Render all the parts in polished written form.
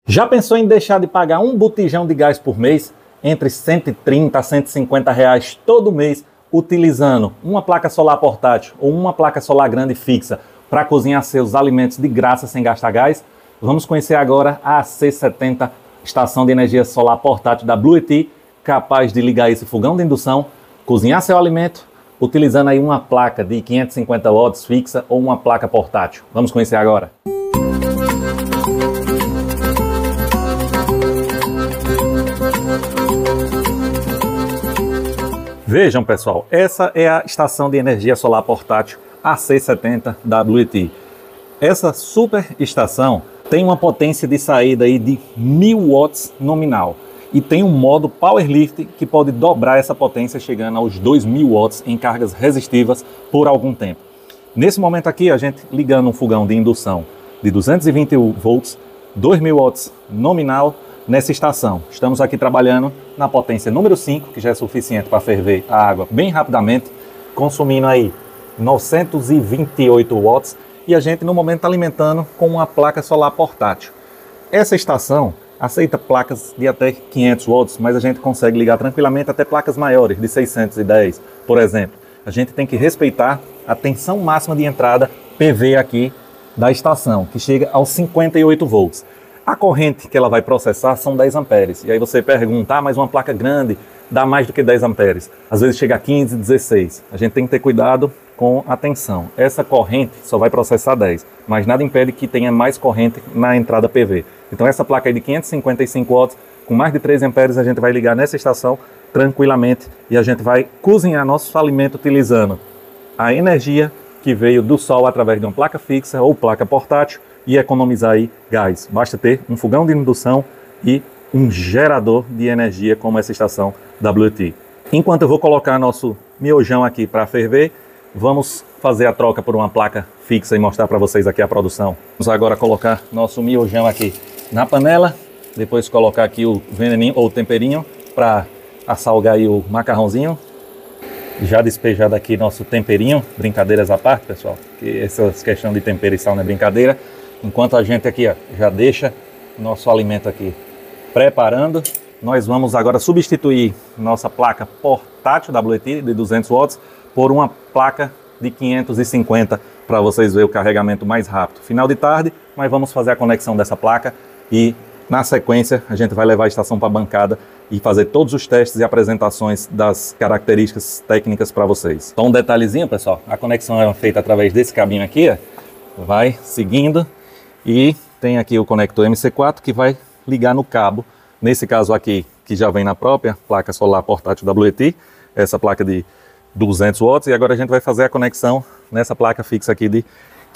Já pensou em deixar de pagar um botijão de gás por mês? Entre 130 a 150 reais todo mês, utilizando uma placa solar portátil ou uma placa solar grande fixa para cozinhar seus alimentos de graça sem gastar gás? Vamos conhecer agora a AC70, estação de energia solar portátil da Blue ET, capaz de ligar esse fogão de indução, cozinhar seu alimento, utilizando aí uma placa de 550 watts fixa ou uma placa portátil. Vamos conhecer agora. Vejam, pessoal, essa é a estação de energia solar portátil AC70 da Blue ET. Essa super estação tem uma potência de saída aí de 1000 watts nominal e tem um modo Power Lift que pode dobrar essa potência chegando aos 2000 watts em cargas resistivas por algum tempo. Nesse momento aqui, a gente ligando um fogão de indução de 220 volts, 2000 watts nominal, nessa estação. Estamos aqui trabalhando na potência número 5, que já é suficiente para ferver a água bem rapidamente, consumindo aí 928 watts, e a gente no momento está alimentando com uma placa solar portátil. Essa estação aceita placas de até 500 watts, mas a gente consegue ligar tranquilamente até placas maiores, de 610, por exemplo. A gente tem que respeitar a tensão máxima de entrada PV aqui da estação, que chega aos 58 volts. A corrente que ela vai processar são 10 amperes. E aí você pergunta, mas uma placa grande dá mais do que 10 amperes. Às vezes chega a 15, 16. A gente tem que ter cuidado com a tensão. Essa corrente só vai processar 10, mas nada impede que tenha mais corrente na entrada PV. Então essa placa aí de 555 watts, com mais de 13 amperes, a gente vai ligar nessa estação tranquilamente e a gente vai cozinhar nosso alimento utilizando a energia que veio do sol através de uma placa fixa ou placa portátil, e economizar aí gás. Basta ter um fogão de indução e um gerador de energia como essa estação da Blue ET. Enquanto eu vou colocar nosso miojão aqui para ferver, vamos fazer a troca por uma placa fixa e mostrar para vocês aqui a produção. Vamos agora colocar nosso miojão aqui na panela, depois colocar aqui o veneninho ou temperinho para assalgar aí o macarrãozinho. Já despejado aqui nosso temperinho, brincadeiras à parte, pessoal, que essa questão de tempero e sal não é brincadeira. Enquanto a gente aqui, ó, já deixa nosso alimento aqui preparando, nós vamos agora substituir nossa placa portátil da Blue ET de 200 watts por uma placa de 550 para vocês verem o carregamento mais rápido. Final de tarde, mas vamos fazer a conexão dessa placa e na sequência a gente vai levar a estação para a bancada e fazer todos os testes e apresentações das características técnicas para vocês. Então um detalhezinho, pessoal, a conexão é feita através desse cabinho aqui, ó, vai seguindo. E tem aqui o conector MC4 que vai ligar no cabo, nesse caso aqui, que já vem na própria placa solar portátil da Blue ET, essa placa de 200 watts, e agora a gente vai fazer a conexão nessa placa fixa aqui de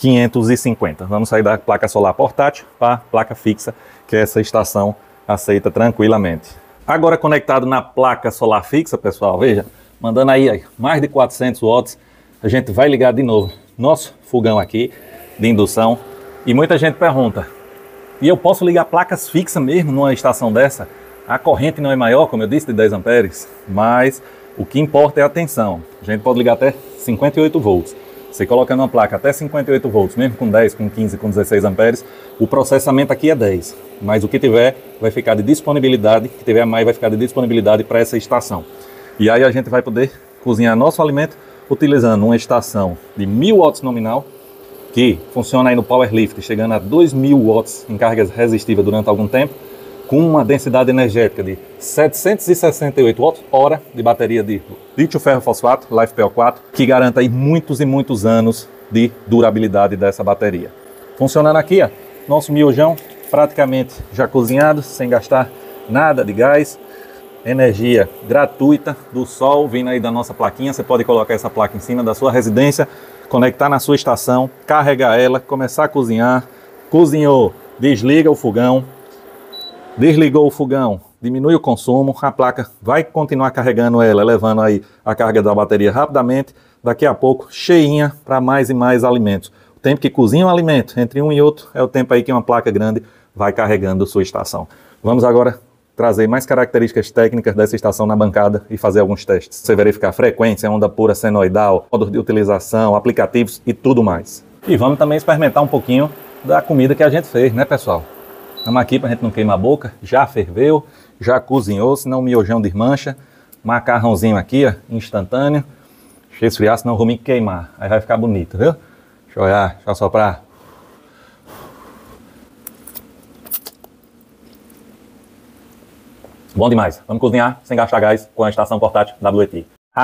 550. Vamos sair da placa solar portátil para a placa fixa, que essa estação aceita tranquilamente. Agora conectado na placa solar fixa, pessoal, veja, mandando aí mais de 400 watts, a gente vai ligar de novo nosso fogão aqui de indução. E muita gente pergunta, e eu posso ligar placas fixas mesmo numa estação dessa? A corrente não é maior, como eu disse, de 10 amperes, mas o que importa é a tensão. A gente pode ligar até 58 volts. Você colocando uma placa até 58 volts, mesmo com 10, com 15, com 16 amperes, o processamento aqui é 10. Mas o que tiver vai ficar de disponibilidade, o que tiver mais vai ficar de disponibilidade para essa estação. E aí a gente vai poder cozinhar nosso alimento utilizando uma estação de 1000 watts nominal, que funciona aí no Power Lift, chegando a 2000 watts em cargas resistivas durante algum tempo, com uma densidade energética de 768 watt-hora de bateria de lítio ferro fosfato, LiFePO4, que garanta aí muitos e muitos anos de durabilidade dessa bateria. Funcionando aqui, ó, nosso miojão praticamente já cozinhado, sem gastar nada de gás, energia gratuita do sol vindo aí da nossa plaquinha. Você pode colocar essa placa em cima da sua residência, conectar na sua estação, carregar ela, começar a cozinhar. Cozinhou, desliga o fogão. Desligou o fogão, diminui o consumo, a placa vai continuar carregando ela, levando aí a carga da bateria rapidamente. Daqui a pouco, cheinha para mais e mais alimentos. O tempo que cozinha um alimento entre um e outro é o tempo aí que uma placa grande vai carregando sua estação. Vamos agora trazer mais características técnicas dessa estação na bancada e fazer alguns testes. Você verificar frequência, onda pura senoidal, modo de utilização, aplicativos e tudo mais. E vamos também experimentar um pouquinho da comida que a gente fez, né, pessoal? Vamos aqui para a gente não queimar a boca. Já ferveu, já cozinhou, senão o miojão desmancha. Macarrãozinho aqui, ó, instantâneo. Deixa eu esfriar, senão eu vou me queimar. Aí vai ficar bonito, viu? Deixa eu olhar, deixa eu soprar. Bom demais. Vamos cozinhar sem gastar gás com a estação portátil WET.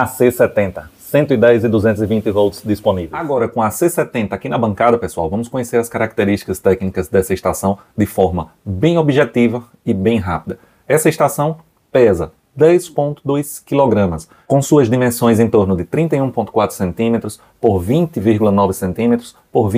AC70, 110 e 220 volts disponíveis. Agora, com a AC70 aqui na bancada, pessoal, vamos conhecer as características técnicas dessa estação de forma bem objetiva e bem rápida. Essa estação pesa 10,2 kg, com suas dimensões em torno de 31,4 cm por 20,9 cm por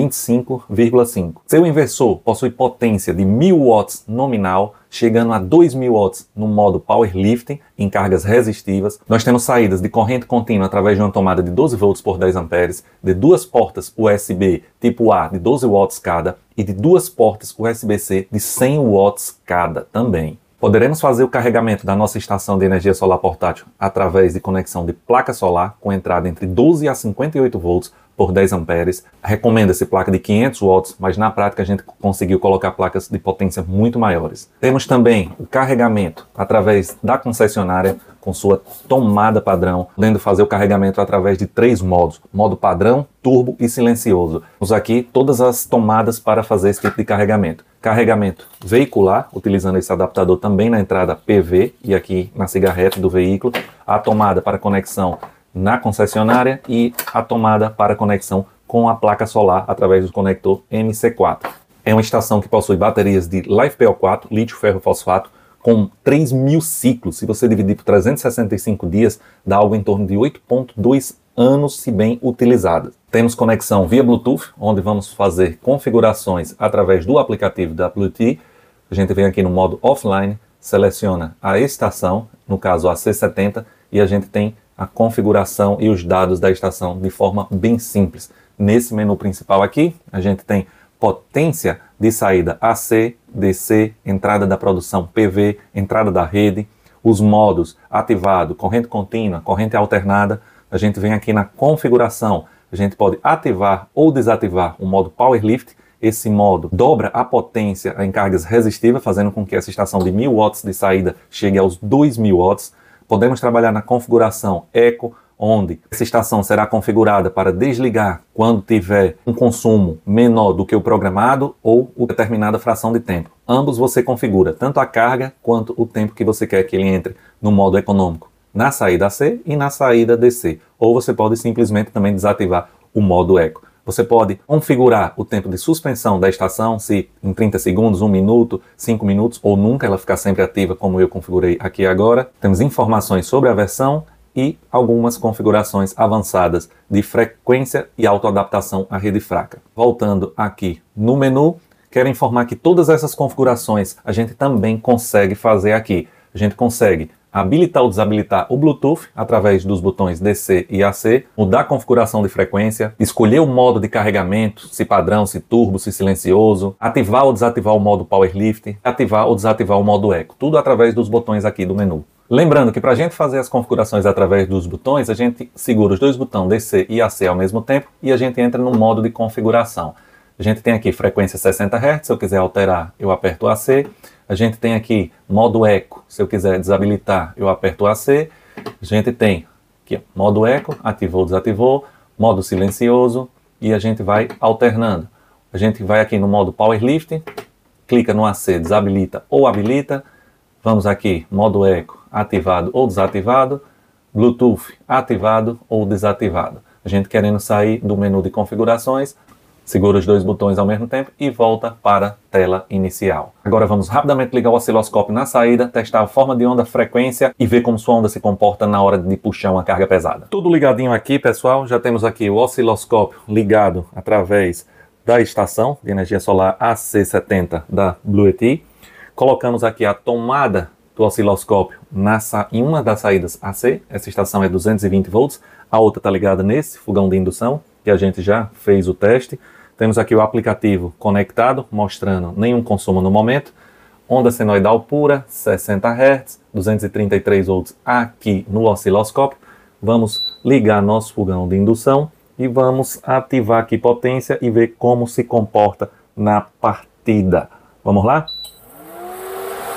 25,5. Seu inversor possui potência de 1000 watts nominal, chegando a 2000 watts no modo Power Lifting, em cargas resistivas. Nós temos saídas de corrente contínua através de uma tomada de 12 volts por 10 amperes, de duas portas USB tipo A de 12 watts cada e de duas portas USB-C de 100 watts cada também. Poderemos fazer o carregamento da nossa estação de energia solar portátil através de conexão de placa solar com entrada entre 12 a 58 volts por 10 amperes. Recomenda-se placa de 500 watts, mas na prática a gente conseguiu colocar placas de potência muito maiores. Temos também o carregamento através da concessionária com sua tomada padrão, podendo fazer o carregamento através de 3 modos: modo padrão, turbo e silencioso. Temos aqui todas as tomadas para fazer esse tipo de carregamento. Carregamento veicular, utilizando esse adaptador também na entrada PV e aqui na cigarrete do veículo. A tomada para conexão na concessionária e a tomada para conexão com a placa solar através do conector MC4. É uma estação que possui baterias de LiFePO4, lítio ferro fosfato, com 3.000 ciclos. Se você dividir por 365 dias, dá algo em torno de 8,2 anos, se bem utilizadas. Temos conexão via Bluetooth, onde vamos fazer configurações através do aplicativo da WET. A gente vem aqui no modo offline, seleciona a estação, no caso a C70, e a gente tem a configuração e os dados da estação de forma bem simples. Nesse menu principal aqui, a gente tem potência de saída AC, DC, entrada da produção PV, entrada da rede, os modos ativado, corrente contínua, corrente alternada. A gente vem aqui na configuração, a gente pode ativar ou desativar o modo Power Lift. Esse modo dobra a potência em cargas resistivas, fazendo com que essa estação de 1000 watts de saída chegue aos 2000 watts. Podemos trabalhar na configuração Eco, onde essa estação será configurada para desligar quando tiver um consumo menor do que o programado ou determinada fração de tempo. Ambos você configura, tanto a carga quanto o tempo que você quer que ele entre no modo econômico, na saída AC e na saída DC. Ou você pode simplesmente também desativar o modo Eco. Você pode configurar o tempo de suspensão da estação, se em 30 segundos, 1 minuto, 5 minutos ou nunca, ela ficar sempre ativa como eu configurei aqui agora. Temos informações sobre a versão e algumas configurações avançadas de frequência e autoadaptação à rede fraca. Voltando aqui no menu, quero informar que todas essas configurações a gente também consegue fazer aqui. A gente consegue habilitar ou desabilitar o Bluetooth através dos botões DC e AC, mudar a configuração de frequência, escolher o modo de carregamento, se padrão, se turbo, se silencioso, ativar ou desativar o modo Power Lift, ativar ou desativar o modo Eco, tudo através dos botões aqui do menu. Lembrando que para a gente fazer as configurações através dos botões, a gente segura os dois botões DC e AC ao mesmo tempo e a gente entra no modo de configuração. A gente tem aqui frequência 60 Hz, se eu quiser alterar, eu aperto o AC. A gente tem aqui modo Eco, se eu quiser desabilitar, eu aperto o AC. A gente tem aqui ó, modo Eco, ativou, desativou, modo silencioso e a gente vai alternando. A gente vai aqui no modo Power Lift, clica no AC, desabilita ou habilita. Vamos aqui, modo Eco, ativado ou desativado, Bluetooth, ativado ou desativado. A gente querendo sair do menu de configurações, segura os dois botões ao mesmo tempo e volta para a tela inicial. Agora vamos rapidamente ligar o osciloscópio na saída, testar a forma de onda, frequência e ver como sua onda se comporta na hora de puxar uma carga pesada. Tudo ligadinho aqui, pessoal. Já temos aqui o osciloscópio ligado através da estação de energia solar AC70 da WET. Colocamos aqui a tomada do osciloscópio em uma das saídas AC. Essa estação é 220 volts. A outra está ligada nesse fogão de indução, que a gente já fez o teste. Temos aqui o aplicativo conectado, mostrando nenhum consumo no momento. Onda senoidal pura, 60 Hz, 233 volts aqui no osciloscópio. Vamos ligar nosso fogão de indução e vamos ativar aqui potência e ver como se comporta na partida. Vamos lá?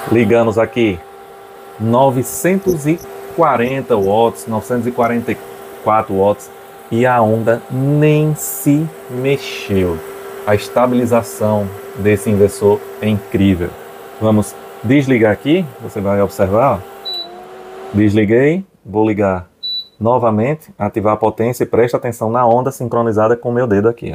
Ligamos aqui 940 watts, 944 watts e a onda nem se mexeu. A estabilização desse inversor é incrível. Vamos desligar aqui, você vai observar. Ó. Desliguei, vou ligar novamente, ativar a potência e presta atenção na onda sincronizada com o meu dedo aqui. Ó.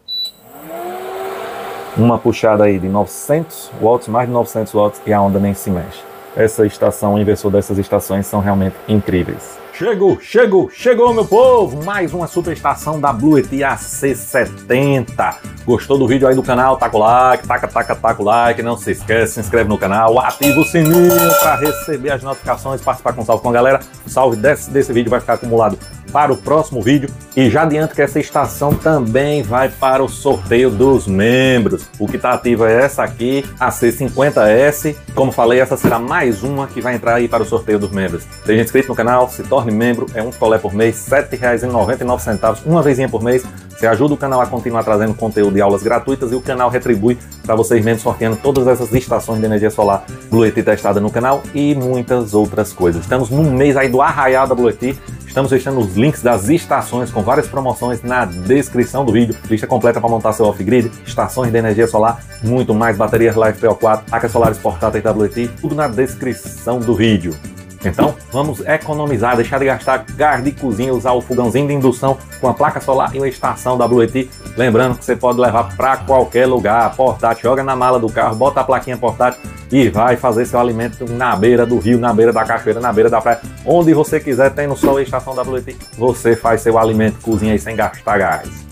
Uma puxada aí de 900 watts, mais de 900 watts e a onda nem se mexe. Essa estação, o inversor dessas estações são realmente incríveis. Chegou, meu povo! Mais uma super estação da Bluetooth AC70. Gostou do vídeo aí do canal? Taca o like, taca o like. Não se esquece, se inscreve no canal, ativa o sininho para receber as notificações, participar com o salve com a galera. O salve desse vídeo vai ficar acumulado para o próximo vídeo. E já adianto que essa estação também vai para o sorteio dos membros. O que está ativo é essa aqui, a C50S. Como falei, essa será mais uma que vai entrar aí para o sorteio dos membros. Seja inscrito no canal, se torne membro, é um colé por mês, R$ 7,99, uma vezinha por mês. Você ajuda o canal a continuar trazendo conteúdo de aulas gratuitas e o canal retribui para vocês mesmos sorteando todas essas estações de energia solar Bluetooth testada no canal e muitas outras coisas. Estamos num mês aí do arraial da Bluetooth. Estamos deixando os links das estações com várias promoções na descrição do vídeo. Lista completa para montar seu off-grid, estações de energia solar, muito mais, baterias LiFePO4, placas solares portáteis da Bluetooth, tudo na descrição do vídeo. Então, vamos economizar, deixar de gastar gás de cozinha, usar o fogãozinho de indução com a placa solar e uma estação da Bluetooth. Lembrando que você pode levar para qualquer lugar, portátil, joga na mala do carro, bota a plaquinha portátil e vai fazer seu alimento na beira do rio, na beira da cachoeira, na beira da praia, onde você quiser, tem no sol a estação da Bluetooth, você faz seu alimento, cozinha aí sem gastar gás.